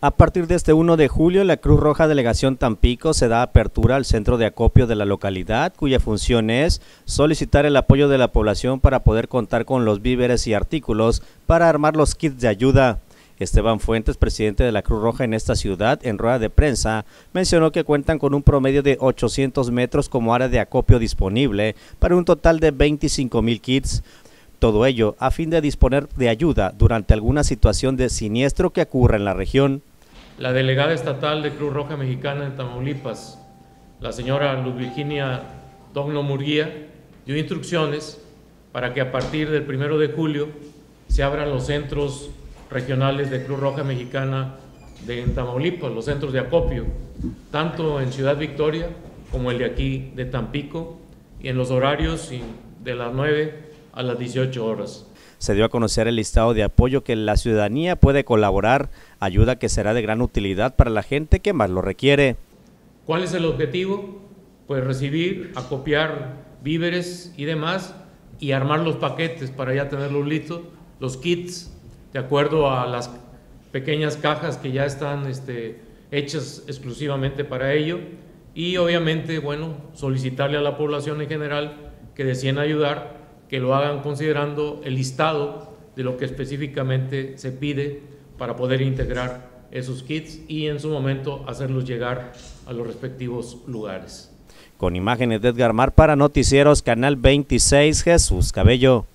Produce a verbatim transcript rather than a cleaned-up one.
A partir de este primero de julio, la Cruz Roja Delegación Tampico se da apertura al centro de acopio de la localidad, cuya función es solicitar el apoyo de la población para poder contar con los víveres y artículos para armar los kits de ayuda. Esteban Fuentes, presidente de la Cruz Roja en esta ciudad, en rueda de prensa, mencionó que cuentan con un promedio de ochocientos metros como área de acopio disponible para un total de veinticinco mil kits. Todo ello a fin de disponer de ayuda durante alguna situación de siniestro que ocurra en la región. La delegada estatal de Cruz Roja Mexicana en Tamaulipas, la señora Luz Virginia Togno Murguía, dio instrucciones para que a partir del primero de julio se abran los centros regionales de Cruz Roja Mexicana de en Tamaulipas, los centros de acopio, tanto en Ciudad Victoria como el de aquí de Tampico, y en los horarios de las nueve a las dieciocho horas. Se dio a conocer el listado de apoyo que la ciudadanía puede colaborar, ayuda que será de gran utilidad para la gente que más lo requiere. ¿Cuál es el objetivo? Pues recibir, acopiar víveres y demás y armar los paquetes para ya tenerlos listos, los kits, de acuerdo a las pequeñas cajas que ya están este, hechas exclusivamente para ello, y obviamente, bueno, solicitarle a la población en general que deseen ayudar, que lo hagan considerando el listado de lo que específicamente se pide para poder integrar esos kits y en su momento hacerlos llegar a los respectivos lugares. Con imágenes de Edgar Mar para Noticieros Canal veintiséis, Jesús Cabello.